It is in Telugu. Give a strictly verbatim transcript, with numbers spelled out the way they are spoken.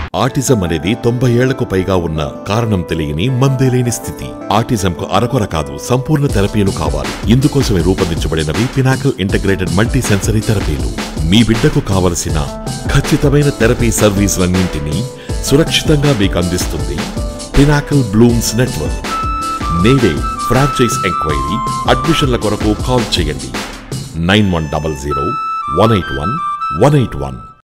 ఆటిజం అనేది తొంభై ఏళ్లకు పైగా ఉన్న కారణం తెలియని మందేలేని స్థితి. ఆటిజంకు అరకొర కాదు, సంపూర్ణ థెరపీలు కావాలి. ఇందుకోసమే రూపొందించబడినవి పినాకిల్ ఇంటిగ్రేటెడ్ మల్టీ సెన్సరీ థెరపీలు. మీ బిడ్డకు కావలసిన ఖచ్చితమైన థెరపీ సర్వీసులన్నింటినీ సురక్షితంగా మీకు అందిస్తుంది పినాకిల్ బ్లూమ్స్ నెట్వర్క్. నేడే ఫ్రాంచైజ్ ఎంక్వైరీ, అడ్మిషన్ల కొరకు కాల్ చేయండి nine one double zero one eight one one eight one.